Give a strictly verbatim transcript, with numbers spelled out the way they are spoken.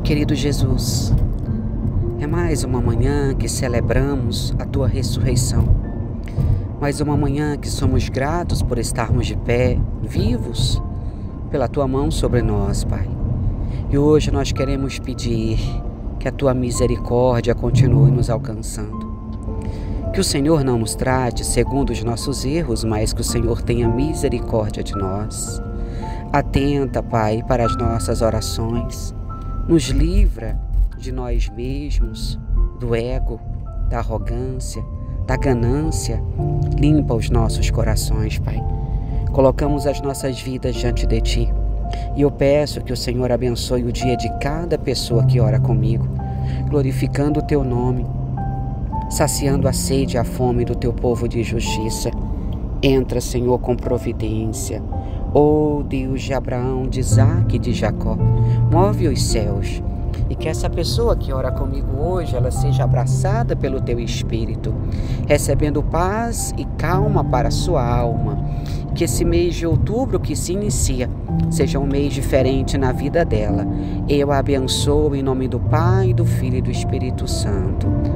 Querido Jesus, é mais uma manhã que celebramos a Tua ressurreição. Mais uma manhã que somos gratos por estarmos de pé, vivos, pela Tua mão sobre nós, Pai. E hoje nós queremos pedir que a Tua misericórdia continue nos alcançando. Que o Senhor não nos trate segundo os nossos erros, mas que o Senhor tenha misericórdia de nós. Atenta, Pai, para as nossas orações. Nos livra de nós mesmos, do ego, da arrogância, da ganância. Limpa os nossos corações, Pai. Colocamos as nossas vidas diante de Ti. E eu peço que o Senhor abençoe o dia de cada pessoa que ora comigo, glorificando o Teu nome, saciando a sede e a fome do Teu povo de justiça. Entra, Senhor, com providência. Ó Deus de Abraão, de Isaque e de Jacó, move os céus. E que essa pessoa que ora comigo hoje, ela seja abraçada pelo Teu Espírito, recebendo paz e calma para a sua alma. Que esse mês de outubro que se inicia seja um mês diferente na vida dela. Eu a abençoo em nome do Pai, do Filho e do Espírito Santo.